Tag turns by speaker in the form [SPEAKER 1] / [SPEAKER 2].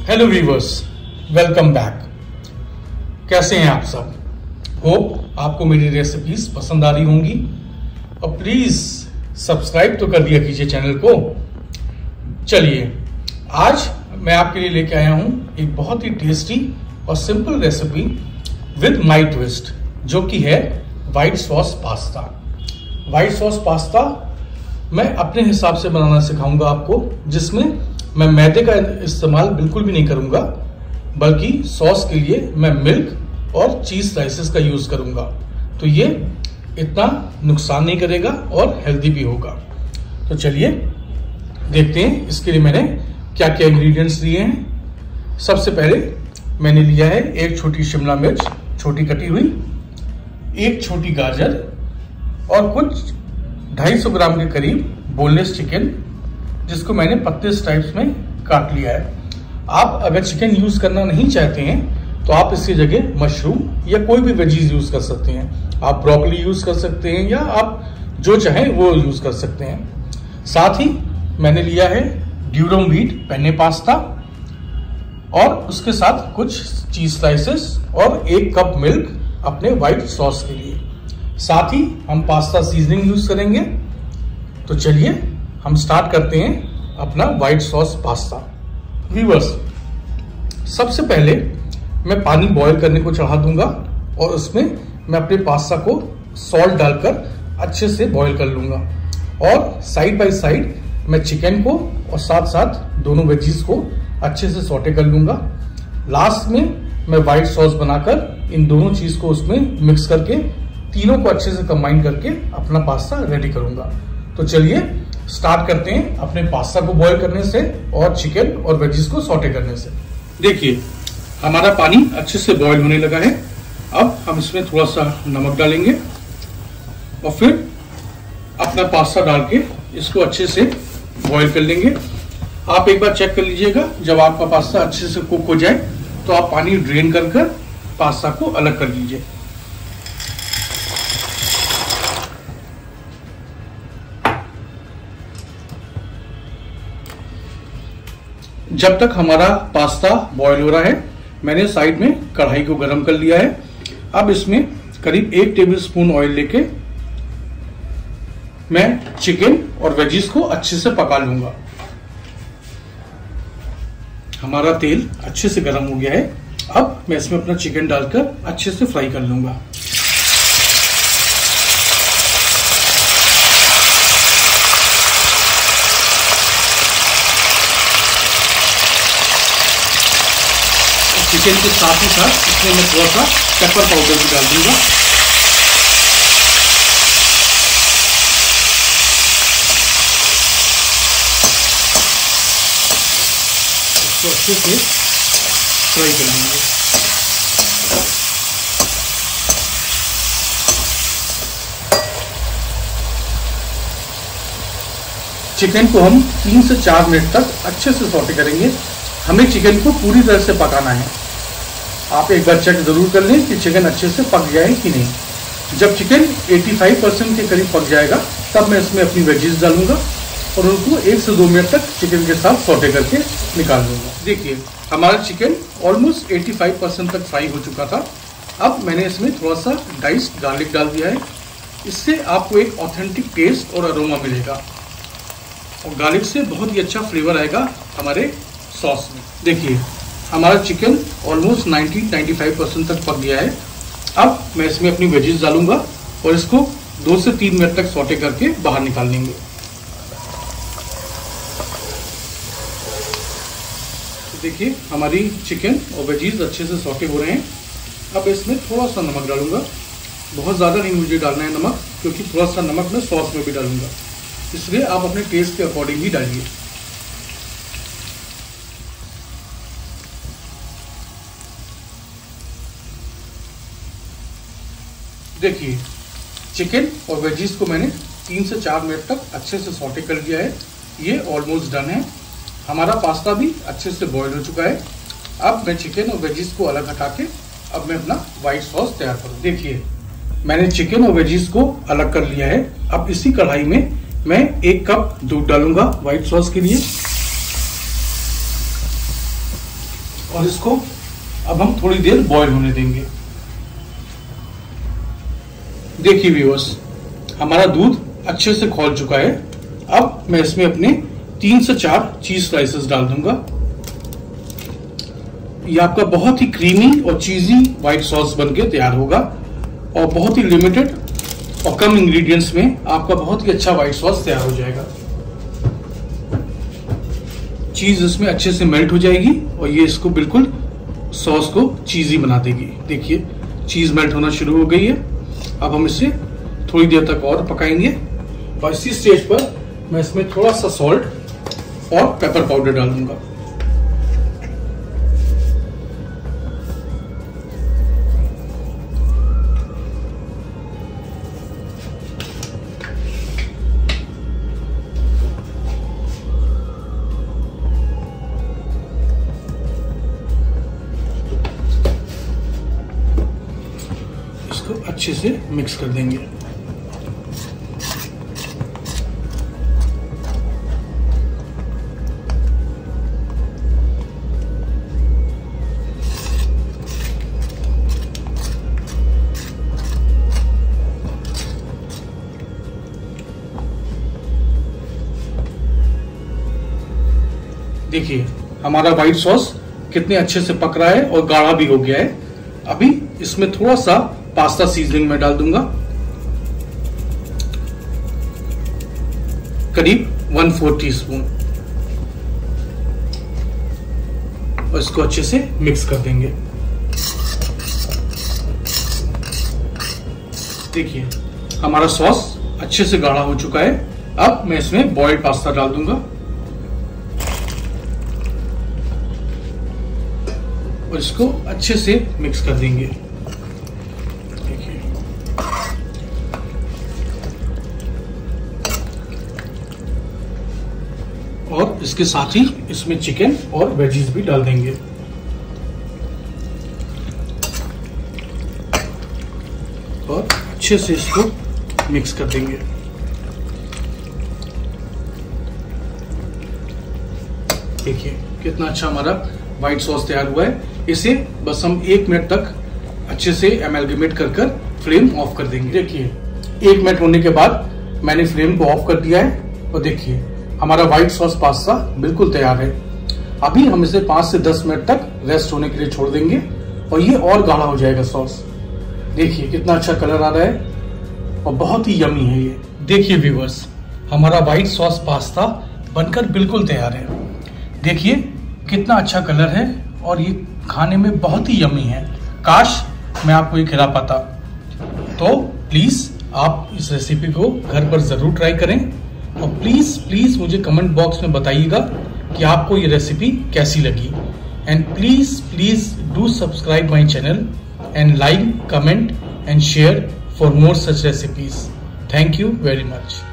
[SPEAKER 1] Hello viewers, welcome back. कैसे हैं आप सब? होप आपको मेरी रेसिपीज पसंद आ रही होंगी और प्लीज सब्सक्राइब तो कर दिया कीजिए चैनल को। चलिए, आज मैं आपके लिए लेके आया हूं एक बहुत ही टेस्टी और simple recipe with my twist, जो कि है white sauce pasta. White sauce pasta मैं अपने हिसाब से बनाना सिखाऊंगा आपको, जिसमें मैं मैदे का इस्तेमाल बिल्कुल भी नहीं करूंगा, बल्कि सॉस के लिए मैं मिल्क और चीज स्लाइसेस का यूज करूंगा। तो ये इतना नुकसान नहीं करेगा और हेल्दी भी होगा। तो चलिए देखते हैं इसके लिए मैंने क्या क्या इंग्रेडिएंट्स लिए हैं। सबसे पहले मैंने लिया है एक छोटी शिमला मिर्च छोटी कटी हुई, एक छोटी गाजर और कुछ 250 ग्राम के करीब बोनलेस चिकन, जिसको मैंने पत्ते टाइप्स में काट लिया है। आप अगर चिकन यूज करना नहीं चाहते हैं तो आप इसकी जगह मशरूम या कोई भी वेजीज यूज कर सकते हैं। आप ब्रोकली यूज कर सकते हैं या आप जो चाहें वो यूज कर सकते हैं। साथ ही मैंने लिया है ड्यूरम व्हीट पेने पास्ता और उसके साथ कुछ चीज स्लाइसेस और 1 कप मिल्क अपने व्हाइट सॉस के लिए। साथ ही हम पास्ता सीजनिंग यूज करेंगे। तो चलिए हम स्टार्ट करते हैं अपना व्हाइट सॉस पास्ता। व्यूअर्स, सबसे पहले मैं पानी बॉईल करने को चढ़ा दूंगा और उसमें मैं अपने पास्ता को सॉल्ट डालकर अच्छे से बॉईल कर लूंगा और साइड बाय साइड मैं चिकन को और साथ साथ दोनों वेजीज को अच्छे से सॉटे कर लूंगा। लास्ट में मैं व्हाइट सॉस बनाकर इन दोनों चीज को उसमें मिक्स करके तीनों को अच्छे से कंबाइन करके अपना पास्ता रेडी करूंगा। तो चलिए स्टार्ट करते हैं अपने पास्ता को बॉईल करने से और चिकन और वेजिस को सॉटे करने से। देखिए, हमारा पानी अच्छे से बॉईल होने लगा है। अब हम इसमें थोड़ा सा नमक डालेंगे और फिर अपना पास्ता डाल के इसको अच्छे से बॉईल कर लेंगे। आप एक बार चेक कर लीजिएगा, जब आपका पास्ता अच्छे से कुक हो जाए तो आप पानी ड्रेन कर पास्ता को अलग कर लीजिए। जब तक हमारा पास्ता बॉईल हो रहा है, मैंने साइड में कढ़ाई को गर्म कर लिया है। अब इसमें करीब 1 टेबलस्पून ऑयल लेके मैं चिकन और वेजिस को अच्छे से पका लूंगा। हमारा तेल अच्छे से गर्म हो गया है। अब मैं इसमें अपना चिकन डालकर अच्छे से फ्राई कर लूंगा। चिकन के साथ ही साथ इसमें मैं थोड़ा सा पेपर पाउडर भी डाल दूंगा। इसको अच्छे से फ्राई कर लेंगे। चिकन को हम 3 से 4 मिनट तक अच्छे से सॉटे करेंगे। हमें चिकन को पूरी तरह से पकाना है। आप एक बार चेक जरूर कर लें कि चिकन अच्छे से पक गया है कि नहीं। जब चिकन 85% के करीब पक जाएगा, तब मैं इसमें अपनी वेजीज डालूंगा और उनको 1 से 2 मिनट तक चिकन के साथ सॉटे करके निकाल दूंगा। देखिए, हमारा चिकन ऑलमोस्ट 85% तक फ्राई हो चुका था। अब मैंने इसमें थोड़ा सा डाइस्ड गार्लिक डाल दिया है। इससे आपको एक ऑथेंटिक टेस्ट और अरोमा मिलेगा और गार्लिक से बहुत ही अच्छा फ्लेवर आएगा हमारे सॉस में। देखिए, हमारा चिकन ऑलमोस्ट 90-95% तक पक गया है। अब मैं इसमें अपनी वेजीज डालूंगा और इसको 2 से 3 मिनट तक सॉटे करके बाहर निकाल लेंगे। तो देखिए, हमारी चिकन और वेजीज अच्छे से सॉटे हो रहे हैं। अब इसमें थोड़ा सा नमक डालूंगा। बहुत ज़्यादा नहीं मुझे डालना है नमक, क्योंकि थोड़ा सा नमक मैं सॉस में भी डालूंगा, इसलिए आप अपने टेस्ट के अकॉर्डिंग ही डालिए। देखिए, चिकन और वेजीज को मैंने 3 से 4 मिनट तक अच्छे से सॉटे कर लिया है। ये ऑलमोस्ट डन है। हमारा पास्ता भी अच्छे से बॉईल हो चुका है। अब मैं चिकन और वेजीज को अलग हटा के अब मैं अपना व्हाइट सॉस तैयार करूँ। देखिए, मैंने चिकन और वेजीज को अलग कर लिया है। अब इसी कढ़ाई में मैं 1 कप दूध डालूंगा व्हाइट सॉस के लिए। और इसको अब हम थोड़ी देर बॉईल होने देंगे। देखिए व्यूअर्स, हमारा दूध अच्छे से खौल चुका है। अब मैं इसमें अपने 3 से 4 चीज स्लाइसेस डाल दूंगा। ये आपका बहुत ही क्रीमी और चीजी व्हाइट सॉस बनके तैयार होगा और बहुत ही लिमिटेड और कम इंग्रेडिएंट्स में आपका बहुत ही अच्छा व्हाइट सॉस तैयार हो जाएगा। चीज इसमें अच्छे से मेल्ट हो जाएगी और ये इसको बिल्कुल सॉस को चीजी बना देगी। देखिए चीज मेल्ट होना शुरू हो गई है। अब हम इसे थोड़ी देर तक और पकाएंगे और इसी स्टेज पर मैं इसमें थोड़ा सा सॉल्ट और पेपर पाउडर डाल दूंगा। इसको अच्छे से मिक्स कर देंगे। देखिए हमारा व्हाइट सॉस कितने अच्छे से पक रहा है और गाढ़ा भी हो गया है। अभी इसमें थोड़ा सा पास्ता सीजनिंग में डाल दूंगा, करीब 1/4 टीस्पून, और इसको अच्छे से मिक्स कर देंगे। देखिए हमारा सॉस अच्छे से गाढ़ा हो चुका है। अब मैं इसमें बॉइल्ड पास्ता डाल दूंगा और इसको अच्छे से मिक्स कर देंगे। और इसके साथ ही इसमें चिकन और वेजीज भी डाल देंगे। और अच्छे से इसको मिक्स कर देंगे। देखिए कितना अच्छा हमारा व्हाइट सॉस तैयार हुआ है। इसे बस हम 1 मिनट तक अच्छे से एमैल्गमेट कर कर फ्लेम ऑफ कर देंगे। देखिए 1 मिनट होने के बाद मैंने फ्लेम को ऑफ कर दिया है और देखिए हमारा व्हाइट सॉस पास्ता बिल्कुल तैयार है। अभी हम इसे 5 से 10 मिनट तक रेस्ट होने के लिए छोड़ देंगे और ये और गाढ़ा हो जाएगा सॉस। देखिए कितना अच्छा कलर आ रहा है और बहुत ही यमी है ये। देखिए व्यूअर्स, हमारा व्हाइट सॉस पास्ता बनकर बिल्कुल तैयार है। देखिए कितना अच्छा कलर है और ये खाने में बहुत ही यमी है। काश मैं आपको ये खिला पाता। तो प्लीज आप इस रेसिपी को घर पर जरूर ट्राई करें और प्लीज मुझे कमेंट बॉक्स में बताइएगा कि आपको ये रेसिपी कैसी लगी। And please do subscribe my channel and like, comment and share for more such recipes. Thank you very much.